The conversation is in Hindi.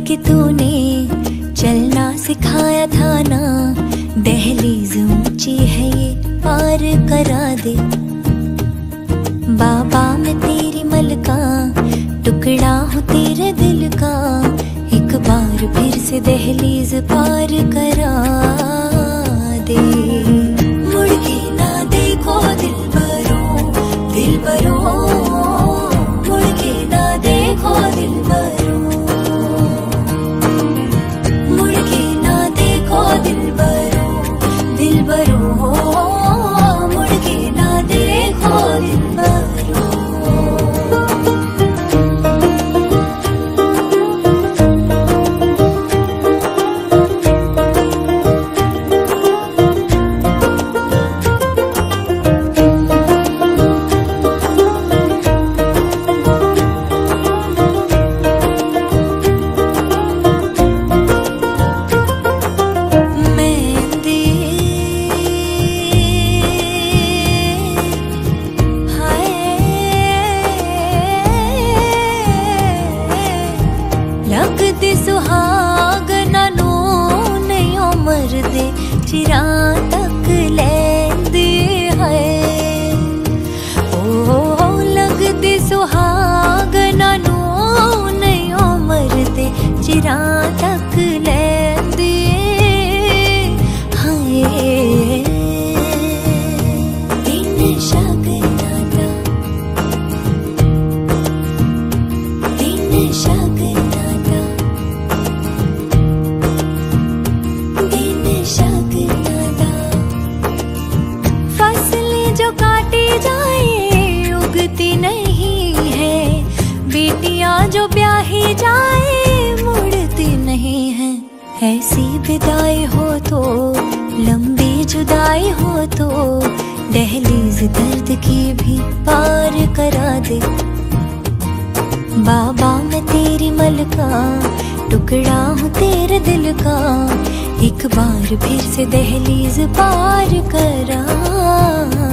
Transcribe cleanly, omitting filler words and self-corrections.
के तूने चलना सिखाया था ना, दहलीज ऊंची है ये पार करा दे। बाबा मैं तेरी मलका, टुकड़ा हूँ तेरे दिल का, एक बार फिर से दहलीज पार करा दे। मुड़ के ना देखो दिलबरो, दिलबरो, मुड़ के ना देखो दिलबरो, मुड़ के ना देखो दिलबरो, दिलबरो, मुड़ के ना देखो दिलबरो। लगदी सुहागना नू नहीं उमर दे, चिरा तक लैंदी है। ओ लगदी सुहागना नू नहीं उमर दे, चिरा तक लैंदी है। दिन शगना दा, दिन शगना दा, फसलें जो काटी जाए उगती नहीं है, बेटियां जो ब्याही जाए मुड़ती नहीं है। ऐसी विदाई हो तो, लंबी जुदाई हो तो, दहलीज दर्द की भी पार करा दे। बाबा मैं तेरी मलका, टुकड़ा हूँ तेरे दिल का, एक बार फिर से दहलीज पार करा